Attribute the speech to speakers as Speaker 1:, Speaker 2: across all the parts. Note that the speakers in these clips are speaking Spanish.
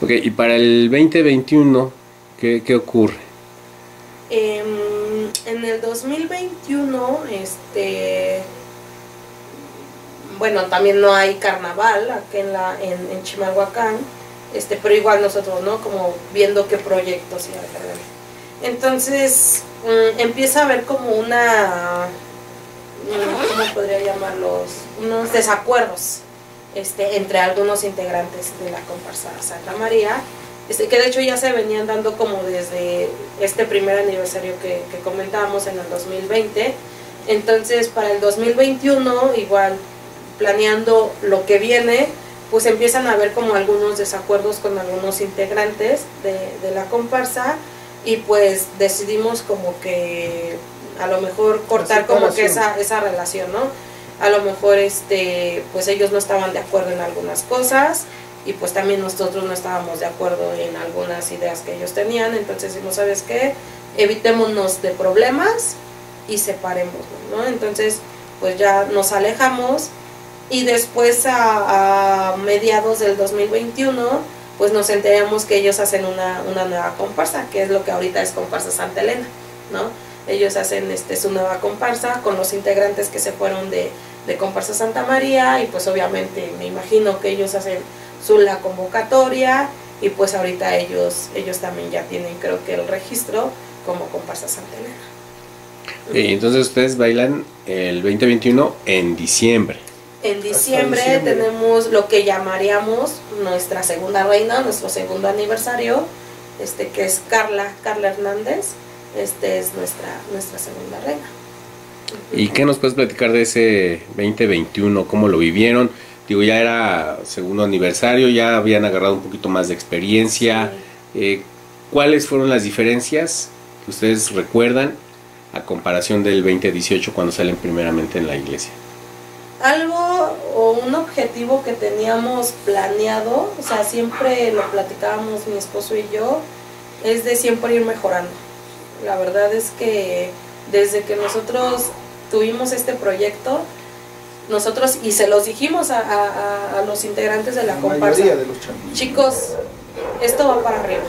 Speaker 1: Ok, y para el 2021, ¿qué ocurre?
Speaker 2: En el 2021, bueno, también no hay carnaval aquí en Chimalhuacán, pero igual nosotros, ¿no? Como viendo qué proyectos y algo. Entonces, empieza a haber como ¿cómo podría llamarlos? Unos desacuerdos entre algunos integrantes de la comparsa Santa María, que de hecho ya se venían dando como desde este primer aniversario que comentábamos en el 2020. Entonces, para el 2021, igual planeando lo que viene, pues empiezan a haber como algunos desacuerdos con algunos integrantes de la comparsa, y pues decidimos como que a lo mejor cortar como que esa relación, ¿no? A lo mejor pues ellos no estaban de acuerdo en algunas cosas, y pues también nosotros no estábamos de acuerdo en algunas ideas que ellos tenían. Entonces decimos, ¿sabes qué? Evitémonos de problemas y separémonos, ¿no? Entonces pues ya nos alejamos, y después a mediados del 2021 pues nos enteramos que ellos hacen una nueva comparsa, que es lo que ahorita es Comparsa Santa Elena, ¿no? Ellos hacen su nueva comparsa con los integrantes que se fueron de Comparsa Santa María, y pues obviamente me imagino que ellos hacen la convocatoria, y pues ahorita ellos también ya tienen, creo que, el registro como Comparsa Santa Elena.
Speaker 1: Y entonces ustedes bailan el 2021 en diciembre.
Speaker 2: En diciembre tenemos lo que llamaríamos nuestra segunda reina, nuestro segundo aniversario, que es Carla Hernández. Es nuestra segunda reina.
Speaker 1: ¿Y qué nos puedes platicar de ese 2021? ¿Cómo lo vivieron? Digo, ya era segundo aniversario, ya habían agarrado un poquito más de experiencia. Sí. ¿Cuáles fueron las diferencias que ustedes recuerdan a comparación del 2018 cuando salen primeramente en la iglesia?
Speaker 2: Algo o un objetivo que teníamos planeado, o sea, siempre lo platicábamos mi esposo y yo, es de siempre ir mejorando. La verdad es que desde que nosotros tuvimos este proyecto, nosotros, y se los dijimos a los integrantes de la comparsa, chicos, esto va para arriba.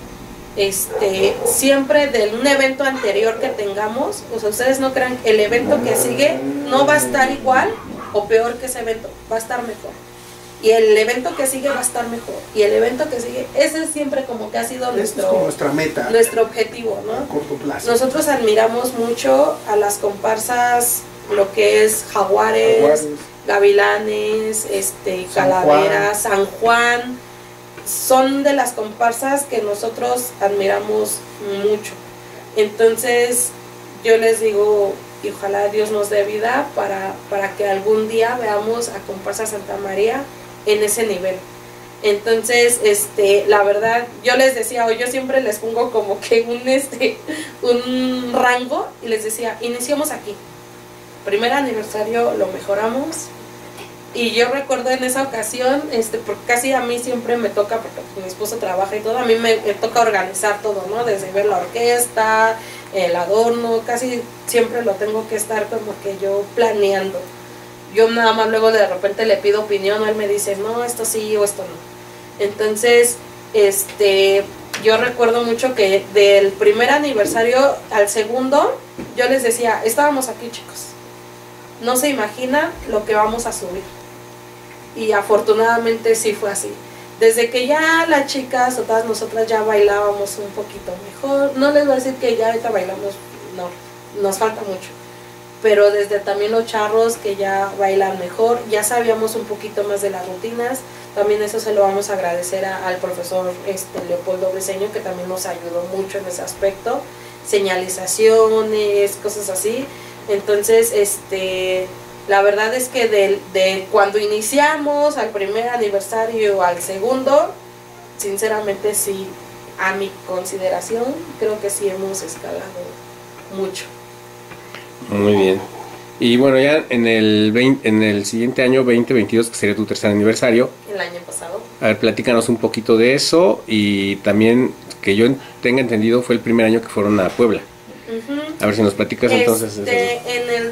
Speaker 2: Siempre de un evento anterior que tengamos, o sea, ustedes no crean que el evento que sigue no va a estar igual o peor que ese evento, va a estar mejor. Y el evento que sigue va a estar mejor. Y el evento que sigue, ese siempre como que ha sido
Speaker 3: nuestra meta,
Speaker 2: nuestro objetivo, ¿no?
Speaker 3: A corto plazo.
Speaker 2: Nosotros admiramos mucho a las comparsas, lo que es Jaguares, Gavilanes, Calaveras, San Juan. Son de las comparsas que nosotros admiramos mucho. Entonces yo les digo, y ojalá Dios nos dé vida para que algún día veamos a Comparsa Santa María en ese nivel. Entonces, la verdad, yo les decía, o yo siempre les pongo como que un rango, y les decía, iniciamos aquí. Primer aniversario lo mejoramos. Y yo recuerdo en esa ocasión, porque casi a mí siempre me toca, porque mi esposo trabaja y todo, a mí me toca organizar todo, ¿no? Desde ver la orquesta, el adorno, casi siempre lo tengo que estar como que yo planeando. Yo nada más luego de repente le pido opinión, o él me dice, no, esto sí o esto no. Entonces, yo recuerdo mucho que del primer aniversario al segundo, yo les decía, estábamos aquí, chicos, no se imagina lo que vamos a subir. Y afortunadamente sí fue así. Desde que ya las chicas o todas nosotras ya bailábamos un poquito mejor, no les voy a decir que ya ahorita bailamos, no, nos falta mucho, pero desde también los charros que ya bailan mejor, ya sabíamos un poquito más de las rutinas. También eso se lo vamos a agradecer al profesor Leopoldo Briceño, que también nos ayudó mucho en ese aspecto, señalizaciones, cosas así. Entonces, la verdad es que de cuando iniciamos al primer aniversario al segundo, sinceramente sí, a mi consideración, creo que sí hemos escalado mucho.
Speaker 1: Muy bien. Y bueno, ya en el siguiente año, 2022, que sería tu tercer aniversario.
Speaker 2: El año pasado. A
Speaker 1: ver, platícanos un poquito de eso, y también, que yo tenga entendido, fue el primer año que fueron a Puebla. A ver si nos platicas entonces.
Speaker 2: En el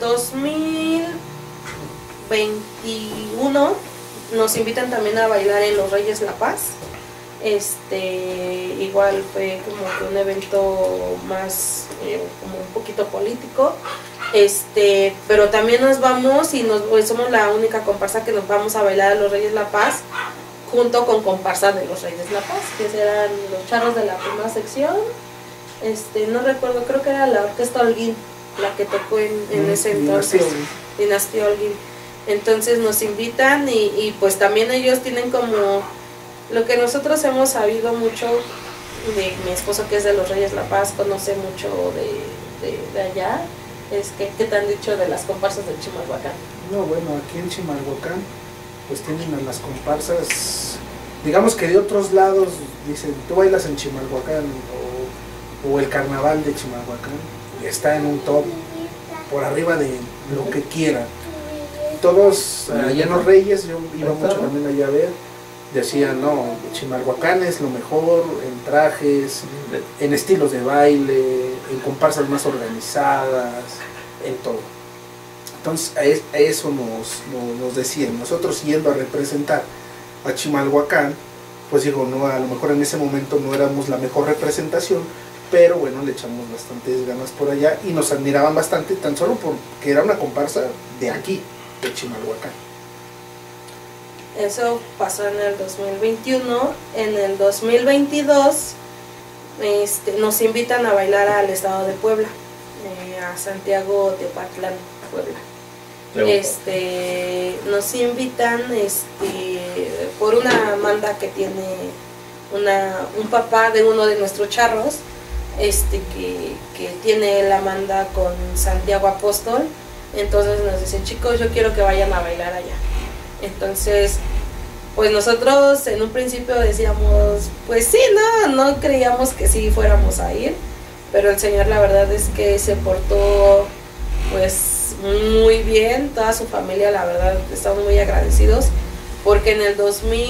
Speaker 2: 2021 nos invitan también a bailar en Los Reyes La Paz. Igual fue como que un evento más como un poquito político, pero también nos vamos y pues somos la única comparsa que nos vamos a bailar a los Reyes La Paz junto con comparsa de los Reyes La Paz, que eran los charros de la primera sección, no recuerdo, creo que era la orquesta Holguín la que tocó en ese entonces, Dinastía Holguín. Entonces nos invitan y pues también ellos tienen como lo que nosotros hemos sabido mucho de mi esposo, que es de los Reyes La Paz, conoce mucho de allá. ¿Qué te han dicho de las comparsas de Chimalhuacán?
Speaker 3: No, bueno, aquí en Chimalhuacán pues tienen a las comparsas, digamos que de otros lados dicen, tú bailas en Chimalhuacán o el carnaval de Chimalhuacán está en un top por arriba de lo que quieran. Todos allá en los Reyes, yo iba mucho también allá a ver, decían, no, Chimalhuacán es lo mejor en trajes, en estilos de baile, en comparsas más organizadas, en todo. Entonces a eso nos decían. Nosotros yendo a representar a Chimalhuacán, pues digo, no, a lo mejor en ese momento no éramos la mejor representación, pero bueno, le echamos bastantes ganas por allá y nos admiraban bastante, tan solo porque era una comparsa de aquí, de Chimalhuacán.
Speaker 2: Eso pasó en el 2021. En el 2022 nos invitan a bailar al estado de Puebla, a Santiago Teopatlán, Puebla. Nos invitan por una manda que tiene un papá de uno de nuestros charros, que tiene la manda con Santiago Apóstol. Entonces nos dice, chicos, yo quiero que vayan a bailar allá. Entonces, pues nosotros en un principio decíamos, pues sí, no creíamos que sí fuéramos a ir, pero el Señor la verdad es que se portó pues muy bien, toda su familia, la verdad estamos muy agradecidos, porque en el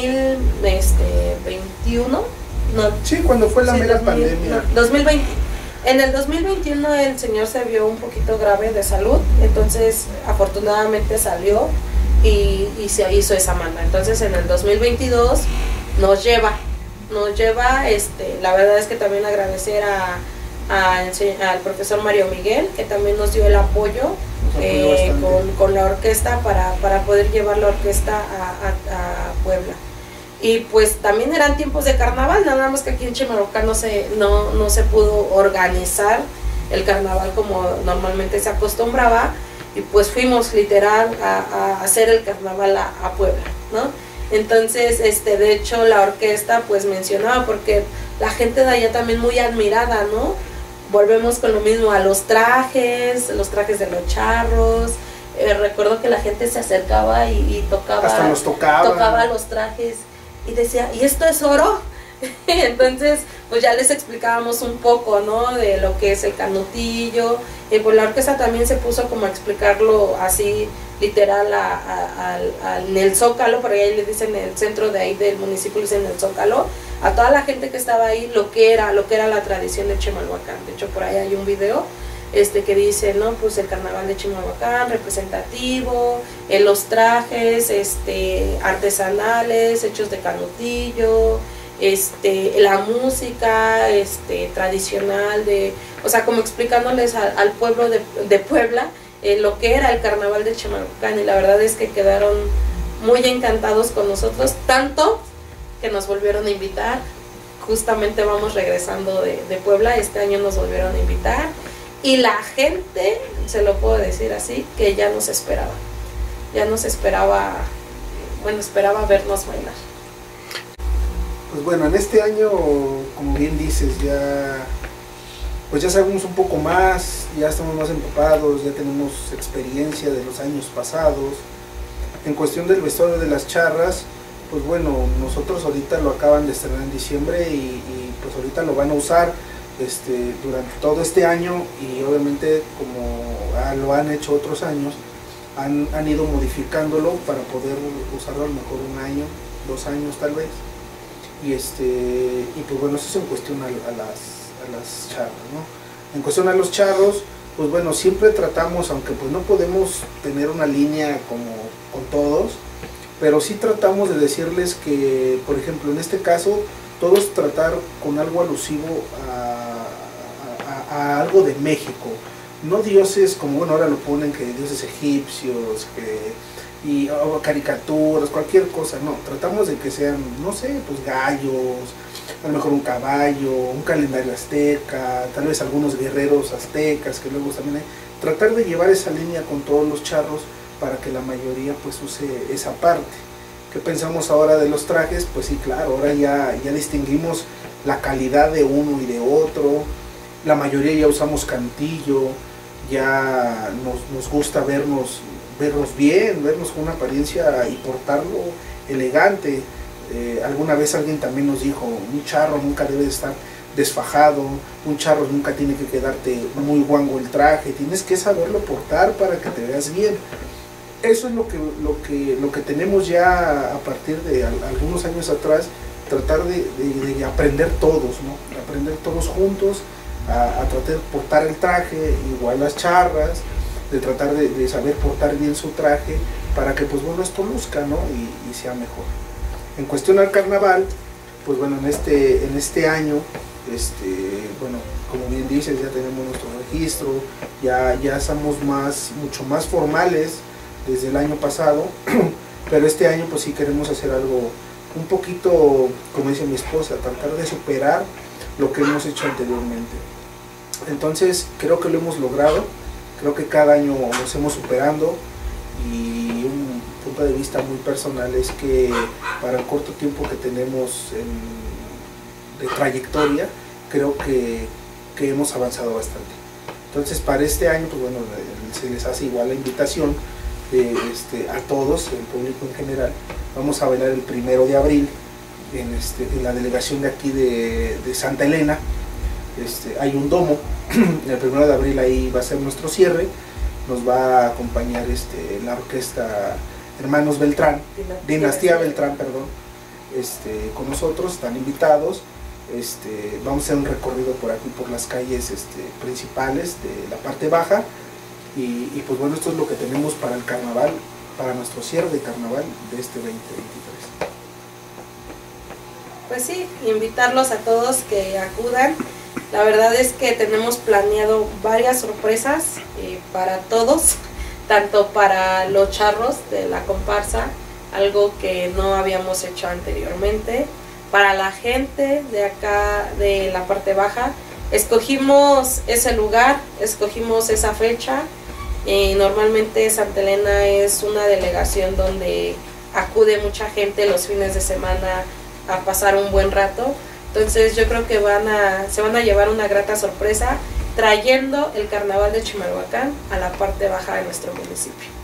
Speaker 2: 2021,
Speaker 3: sí, cuando fue la mera pandemia,
Speaker 2: 2020, en el 2021 el Señor se vio un poquito grave de salud, entonces afortunadamente salió y se hizo esa manda. Entonces en el 2022 nos lleva, la verdad es que también agradecer al profesor Mario Miguel, que también nos dio el apoyo con la orquesta para poder llevar la orquesta a Puebla. Y pues también eran tiempos de carnaval, nada más que aquí en Chimalhuacán no se pudo organizar el carnaval como normalmente se acostumbraba, y pues fuimos literal a hacer el carnaval a Puebla, ¿no? Entonces, de hecho la orquesta pues mencionaba, porque la gente de allá también muy admirada, ¿no? Volvemos con lo mismo a los trajes de los charros. Recuerdo que la gente se acercaba y tocaba,
Speaker 3: hasta nos
Speaker 2: tocaba los trajes y decía, ¿y esto es oro? Entonces pues ya les explicábamos un poco, ¿no? De lo que es el canutillo, y pues la orquesta también se puso como a explicarlo así literal en el Zócalo, por ahí le dicen en el centro de ahí del municipio, le dicen el Zócalo, a toda la gente que estaba ahí lo que era la tradición de Chimalhuacán. De hecho por ahí hay un video que dice, ¿no? Pues el carnaval de Chimalhuacán representativo, los trajes artesanales hechos de canutillo, la música tradicional o sea, como explicándoles al pueblo de Puebla lo que era el carnaval de Chimalhuacán, y la verdad es que quedaron muy encantados con nosotros, tanto que nos volvieron a invitar. Justamente vamos regresando de Puebla, este año nos volvieron a invitar, y la gente, se lo puedo decir así, que ya nos esperaba, esperaba vernos bailar.
Speaker 3: Pues bueno, en este año, como bien dices, ya sabemos un poco más, ya estamos más empapados, ya tenemos experiencia de los años pasados. En cuestión del vestuario de las charras, pues bueno, nosotros ahorita lo acaban de estrenar en diciembre y pues ahorita lo van a usar durante todo este año, y obviamente como lo han hecho otros años, han ido modificándolo para poder usarlo a lo mejor 1 año, 2 años tal vez. Y pues bueno, eso es en cuestión a las charras, ¿no? En cuestión a los charros, pues bueno, siempre tratamos, aunque pues no podemos tener una línea como con todos, pero sí tratamos de decirles que, por ejemplo, en este caso, todos tratar con algo alusivo a algo de México, no dioses como bueno ahora lo ponen, que dioses egipcios, o caricaturas, cualquier cosa, no, tratamos de que sean, no sé, pues gallos, a lo mejor un caballo, un calendario azteca, tal vez algunos guerreros aztecas que luego también hay, tratar de llevar esa línea con todos los charros para que la mayoría pues use esa parte. ¿Qué pensamos ahora de los trajes? Pues sí, claro, ahora ya distinguimos la calidad de uno y de otro, la mayoría ya usamos cantillo, ya nos gusta vernos bien, vernos con una apariencia y portarlo elegante. Alguna vez alguien también nos dijo, un charro nunca debe de estar desfajado, un charro nunca tiene que quedarte muy guango el traje, tienes que saberlo portar para que te veas bien. Eso es lo que tenemos ya a partir de algunos años atrás, tratar de aprender todos, ¿no? Aprender todos juntos a tratar de portar el traje, igual las charras, de tratar de saber portar bien su traje para que pues bueno esto luzca, ¿no? y sea mejor. En cuestión al carnaval, pues bueno, en este año, bueno, como bien dices, ya tenemos nuestro registro, ya estamos mucho más formales desde el año pasado, pero este año pues sí queremos hacer algo un poquito, como dice mi esposa, tratar de superar lo que hemos hecho anteriormente. Entonces creo que lo hemos logrado, creo que cada año nos hemos superando, y un punto de vista muy personal es que para el corto tiempo que tenemos de trayectoria, creo que hemos avanzado bastante. Entonces para este año pues bueno, se les hace igual la invitación a todos, el público en general. Vamos a bailar el 1 de abril en la delegación de aquí de Santa Elena. Hay un domo, el 1 de abril ahí va a ser nuestro cierre, nos va a acompañar la orquesta Hermanos Beltrán, Dinastía Beltrán, perdón, con nosotros, están invitados. Vamos a hacer un recorrido por aquí, por las calles principales de la parte baja, y pues bueno, esto es lo que tenemos para el carnaval, para nuestro cierre de carnaval de este 2023.
Speaker 2: Pues sí, invitarlos a todos que acudan. La verdad es que tenemos planeado varias sorpresas para todos, tanto para los charros de la comparsa, algo que no habíamos hecho anteriormente, para la gente de acá de la parte baja. Escogimos ese lugar, escogimos esa fecha. Normalmente Santa Elena es una delegación donde acude mucha gente los fines de semana a pasar un buen rato. Entonces yo creo que se van a llevar una grata sorpresa trayendo el carnaval de Chimalhuacán a la parte baja de nuestro municipio.